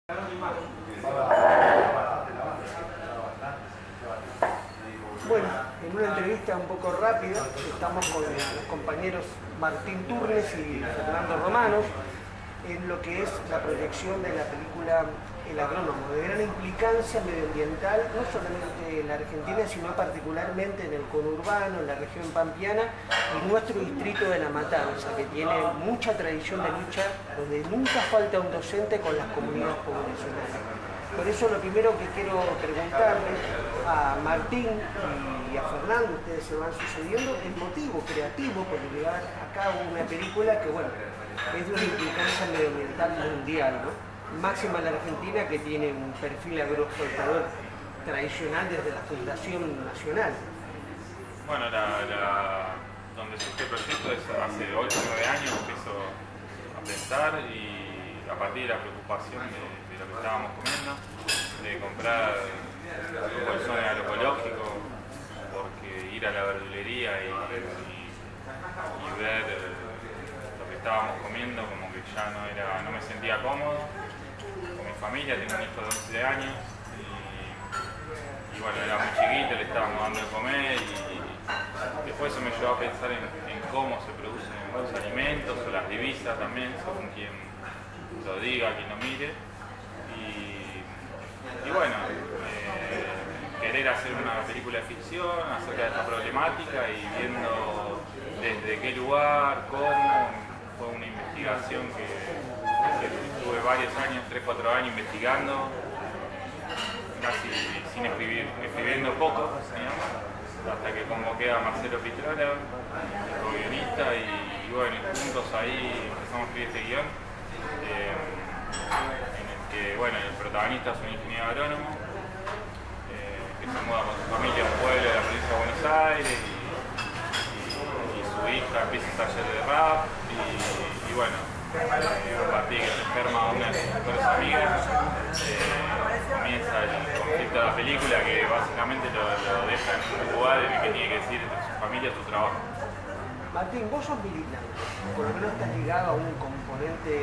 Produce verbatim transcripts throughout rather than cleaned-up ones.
Bueno, en una entrevista un poco rápida, estamos con los compañeros Martín Turnes y Fernando Romanos en lo que es la proyección de la película El Agrónomo, de gran implicancia medioambiental, no solamente en la Argentina, sino particularmente en el conurbano, en la región pampeana y nuestro distrito de La Matanza, que tiene mucha tradición de lucha, donde nunca falta un docente con las comunidades poblacionales. Por eso lo primero que quiero preguntarle a Martín y a Fernando, ustedes se van sucediendo, el motivo creativo por llevar a cabo una película que, bueno, es de una implicancia medioambiental mundial, ¿no? Máxima en la Argentina, que tiene un perfil agroexportador tradicional desde la Fundación Nacional. Bueno, la, la, donde surge el proyecto es hace ocho o nueve años, empiezo a pensar y a partir de la preocupación de, de lo que estábamos comiendo, de comprar bolsones agroecológicos, porque ir a la verdulería y, y, y ver lo que estábamos comiendo como que ya no era, no me sentía cómodo. Con mi familia, tengo un hijo de once años y, y bueno, era muy chiquito, le estábamos dando de comer y, y después eso me llevó a pensar en, en cómo se producen los alimentos o las divisas también, según quien lo diga, quien lo mire. Y, y bueno, eh, querer hacer una película de ficción acerca de esta problemática y viendo desde qué lugar, cómo, fue una investigación que, que tuve varios años, tres, cuatro años investigando, casi sin escribir, escribiendo poco, digamos, hasta que convoqué a Marcelo Pitrola, el guionista, y, y bueno, juntos ahí empezamos a escribir este guión. Eh, en el que, bueno, el protagonista es un ingeniero agrónomo eh, que se muda con su familia a un pueblo de la provincia de Buenos Aires y, y, y su hija empieza un taller de rap y, y bueno, eh, a partir de que se enferma una de sus mejores amigas eh, comienza el conflicto de la película, que básicamente lo, lo deja en un lugar en el que tiene que decir entre su familia y su trabajo. Martín, vos sos militante, por lo menos estás ligado a un componente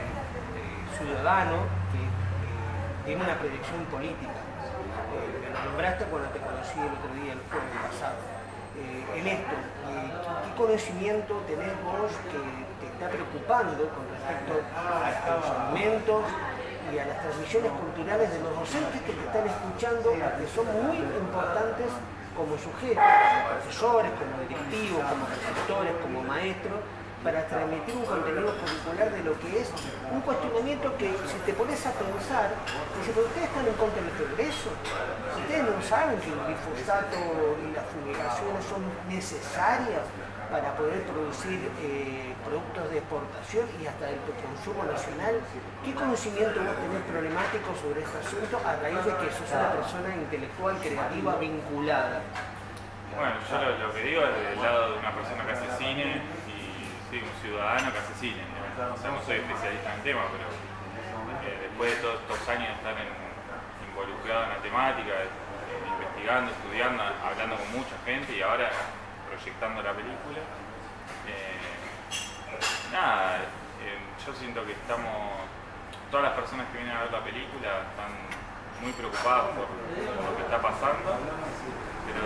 ciudadano que eh, tiene una proyección política. Eh, me lo nombraste cuando te conocí el otro día, el jueves pasado. Eh, en esto, eh, ¿qué conocimiento tenés vos que te está preocupando con respecto a los alimentos y a las transmisiones culturales de los docentes que te están escuchando, que son muy importantes como sujetos, como profesores, como directivos, como receptores, como maestros, para transmitir un contenido curricular de lo que es un cuestionamiento que, si te pones a pensar, dice, pero ustedes están en contra del progreso, ustedes no saben que el glifosato y las fumigaciones son necesarias para poder producir eh, productos de exportación y hasta del consumo nacional. ¿Qué conocimiento vos tenés problemático sobre este asunto a raíz de que sos una persona intelectual, creativa, vinculada? Bueno, yo lo, lo que digo es del lado de una persona que hace cine, sí, un ciudadano que hace cine. No sé, no soy especialista en el tema, pero eh, después de todos estos años de estar en, involucrado en la temática, eh, investigando, estudiando, hablando con mucha gente y ahora proyectando la película, eh, nada, eh, yo siento que estamos, todas las personas que vienen a ver la película están muy preocupadas por, por lo que está pasando, pero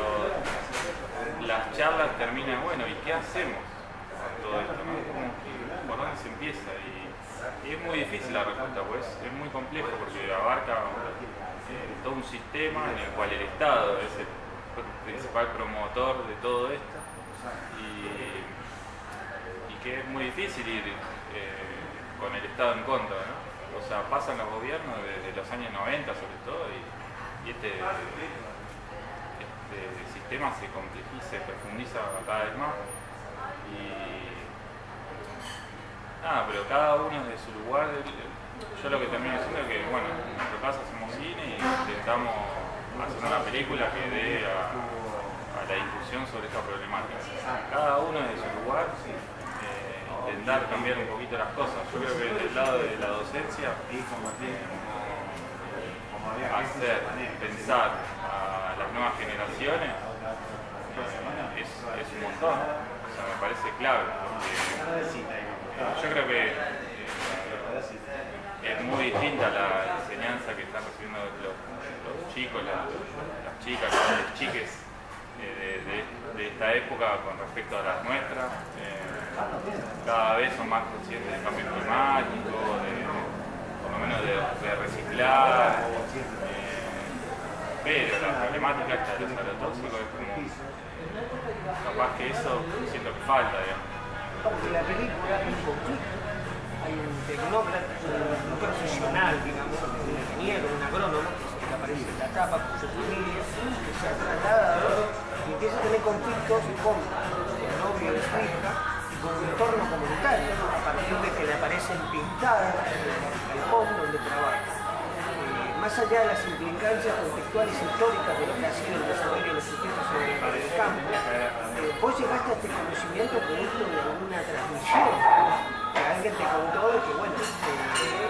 las charlas terminan, bueno, ¿y qué hacemos? Todo esto, ¿no? Como que, ¿por dónde se empieza? Y, y es muy difícil la respuesta, pues es muy complejo porque abarca eh, todo un sistema en el cual el Estado es el principal promotor de todo esto y, y que es muy difícil ir eh, con el Estado en contra, ¿no? O sea, pasan los gobiernos desde los años noventa sobre todo y, y este, este sistema se complejiza, se profundiza cada vez más. Y nada, pero cada uno de su lugar. Yo lo que termino diciendo es que, bueno, en nuestro caso hacemos cine y intentamos hacer una película que dé a, a la discusión sobre esta problemática. Cada uno de su lugar, eh, intentar cambiar un poquito las cosas. Yo creo que del lado de la docencia, hacer pensar a las nuevas generaciones eh, es, es un montón. Me parece clave, porque yo creo que eh, que es muy distinta la enseñanza que están recibiendo los, los chicos, la, las chicas, los chiques eh, de, de, de esta época con respecto a las nuestras. Eh, cada vez son más conscientes del cambio climático, de, por lo menos de, de reciclar, eh, pero la problemática esta de los agrotóxicos es como, capaz que eso siento que falta, digamos. Porque la película es un conflicto. Hay un tecnócrata, un profesional, digamos, un ingeniero, un agrónomo, que aparece en la tapa con su familia, que se ha trasladado y empieza a tener conflictos con el novio de su hija y con el entorno comunitario, a partir de que le aparecen pintadas en el galpón donde trabaja. Eh, más allá de las implicancias contextuales históricas de lo que ha sido el desarrollo de los sujetos sobre el campo, eh, vos llegaste a este conocimiento producto de alguna transmisión. Alguien te contó de que, bueno, eh,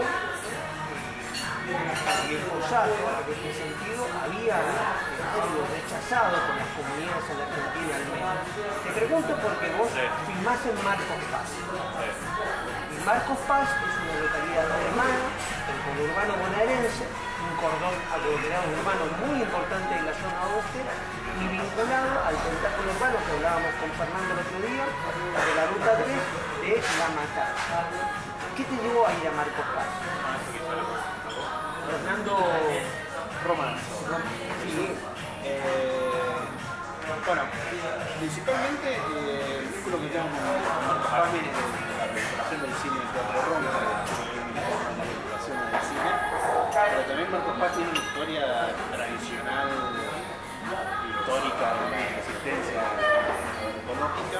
el glifosato, en este sentido, había sido rechazado por las comunidades en la Argentina al menos. Te pregunto porque vos sí. filmás en Marcos Paz. Sí. Y Marcos Paz es una localidad alemana, del conurbano bonaerense, un cordón aglomerado urbano muy importante en la zona oeste y vinculado al tentáculo urbano que hablábamos con Fernando el otro día, de la ruta tres de La Matanza. ¿Qué te llevó a ir a Marcos Paz? Fernando Román. Sí. Eh, bueno, principalmente eh, el vínculo que tengo con Marcos Paz viene de la vinculación del cine de Teatro Roma, de la vinculación del cine, pero también Marcos Paz tiene una historia tradicional, histórica, de una resistencia económica.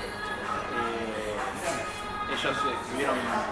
Eh, ellos estuvieron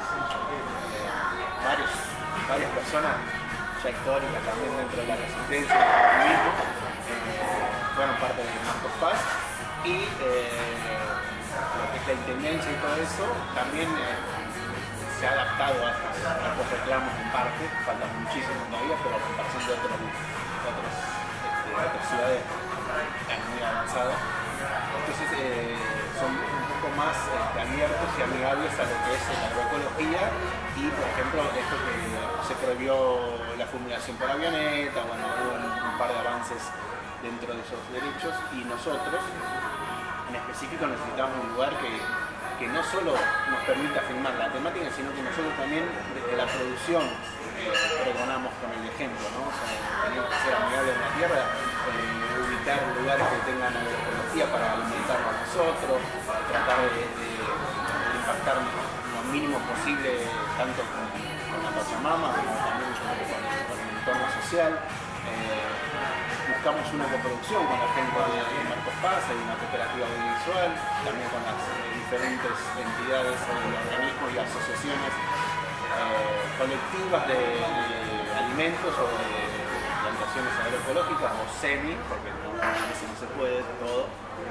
eh, varios, varias personas ya históricas también dentro de la resistencia del activismo, eh, fueron parte de Marcos Paz y eh, lo que es la intendencia y todo eso también eh, se ha adaptado a estos, a estos reclamos en parte, faltan muchísimo todavía, pero a comparación de otros, otros, este, otras ciudades muy avanzadas. Entonces eh, son un poco más este, abiertos y amigables a lo que es la agroecología y, por ejemplo, esto que se prohibió la fumigación por avioneta, bueno, hubo un, un par de avances dentro de esos derechos y nosotros, en específico, necesitamos un lugar que, que no solo nos permita filmar la temática, sino que nosotros también, desde la producción, eh, pregonamos con el ejemplo, ¿no? O sea, tenemos que ser amigables de la tierra, eh, ubicar lugares que tengan agroecología para alimentarnos a nosotros, tratar de, de, de impactar lo mínimo posible tanto con, con la Pachamama como también con, con, con el entorno social. Eh, buscamos una coproducción con la gente de, de Marcos Paz, hay una cooperativa audiovisual, también con las eh, diferentes entidades, eh, organismos y asociaciones eh, colectivas de, de alimentos o de plantaciones agroecológicas o semi, porque no, a veces no se puede todo.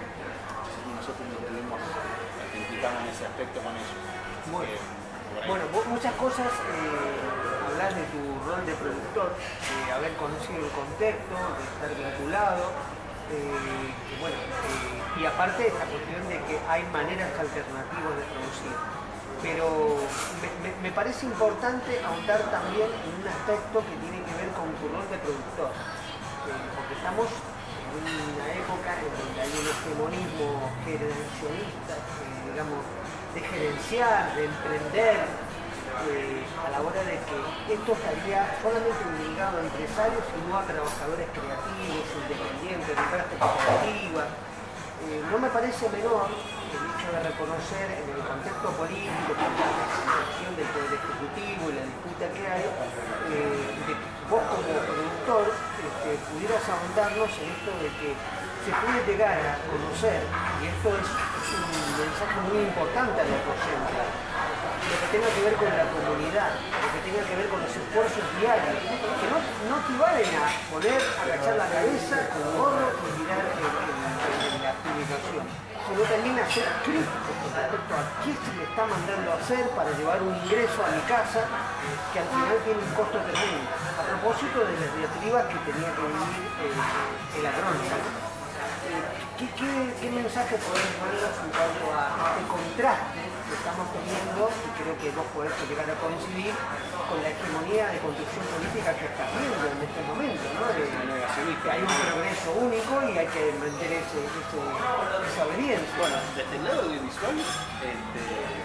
Y nosotros nos tuvimos, implicamos en ese aspecto con ellos. Muy bien. Bueno, vos muchas cosas eh, hablas de tu rol de productor, de haber conocido el contexto, de estar vinculado, eh, que bueno, eh, y aparte esta cuestión de que hay maneras alternativas de producir. Pero me, me, me parece importante ahondar también en un aspecto que tiene que ver con tu rol de productor, eh, porque estamos en una época en donde hay un hegemonismo generacionista, eh, digamos, de gerenciar, de emprender, eh, a la hora de que esto estaría solamente ligado a empresarios y no a trabajadores creativos, independientes, de empresas cooperativas. Eh, no me parece menor el hecho de reconocer en el contexto político, con la representación del Poder Ejecutivo y la disputa que hay, eh, de que vos como productor este, pudieras ahondarnos en esto de que se puede llegar a conocer, y esto es un mensaje muy importante a los docentes, lo que tenga que ver con la comunidad, lo que tenga que ver con los esfuerzos diarios, que no, no equivalen a poner, agachar la cabeza con gorro y mirar en, en, en la publicación, sino también a ser críticos con respecto a qué se me está mandando a hacer para llevar un ingreso a mi casa que al final tiene un costo tremendo. A propósito de las diatribas que tenía que vivir el, el agrónomo. ¿Qué, qué, ¿Qué mensaje podemos darnos en cuanto a este contraste que estamos teniendo pasando, y creo que vos podés llegar a coincidir con la hegemonía de construcción política que está haciendo en este momento, ¿no? De, que hay un progreso único y hay que mantener ese, ese, esa obediencia. Bueno, desde el lado audiovisual, este,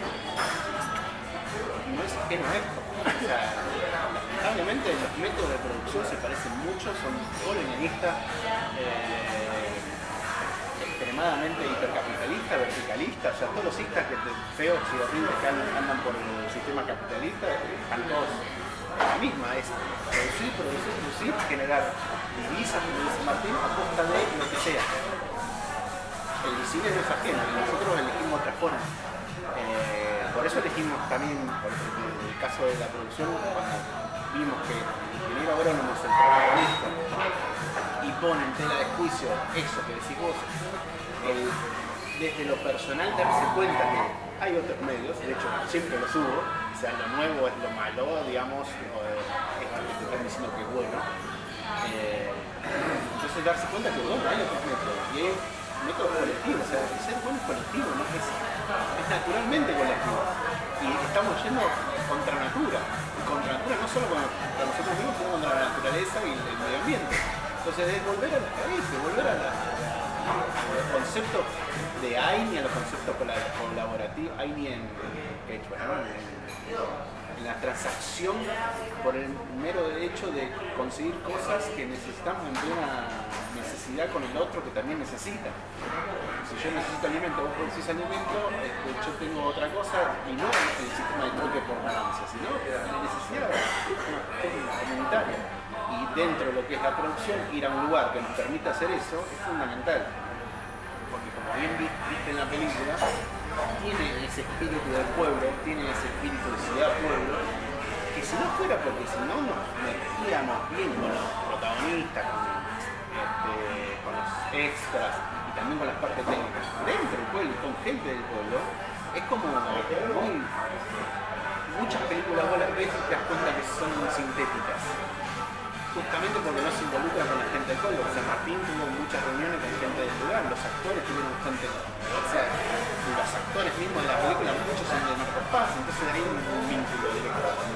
no es ajeno a esto. O sea, lamentablemente los métodos de producción se parecen mucho, son colonialistas, eh, extremadamente hipercapitalistas, verticalistas, o sea, todos los istas que te, feos y horribles que andan, andan por el sistema capitalista, están todos en la misma, es producir, producir, producir, generar divisas, como dice Martín, a costa de lo que sea. El cine no es ajeno, y nosotros elegimos otra forma. Eh, por eso elegimos también, por ejemplo, en el caso de la producción, cuando vimos que el ingeniero agrónomo es el protagonista y pone en tela de juicio eso que decís vos, el, desde lo personal darse cuenta que hay otros medios, de hecho siempre los hubo, o sea, lo nuevo es lo malo, digamos, o, eh, esto que te están diciendo que es bueno. Eh, entonces darse cuenta que bueno, hay otros métodos, y hay métodos colectivos, o sea, el ser bueno es colectivo, ¿no? es, es naturalmente colectivo. Y estamos yendo contra natura, y contra natura no solo con, con nosotros mismos, sino contra la naturaleza y el, el medio ambiente. Entonces es volver a las raíces, volver a, la, a los conceptos de AINI, a los conceptos colaborativos, AINI en quechua, ¿no? En la transacción por el mero hecho de conseguir cosas que necesitamos en plena necesidad con el otro que también necesita. Si yo necesito alimento, vos producís alimento, este, yo tengo otra cosa y no el sistema de troque por ganancia, sino la necesidad de una cuestión comunitaria. Y dentro de lo que es la producción, ir a un lugar que nos permita hacer eso es fundamental. Porque como bien viste en la película, tiene ese espíritu del pueblo, tiene ese espíritu de ciudad-pueblo, que si no fuera porque si no nos metíamos bien con los protagonistas, con, este, con los extras y también con las partes técnicas, dentro del pueblo, con gente del pueblo, es como muy... Muchas películas vos las ves y te das cuenta que son sintéticas. Justamente porque no se involucra con la gente del pueblo. O sea, Martín tuvo muchas reuniones con gente del lugar, los actores tuvieron gente, o sea, los actores mismos de la película, muchos son de Marcos Paz, entonces hay un, un vínculo directo.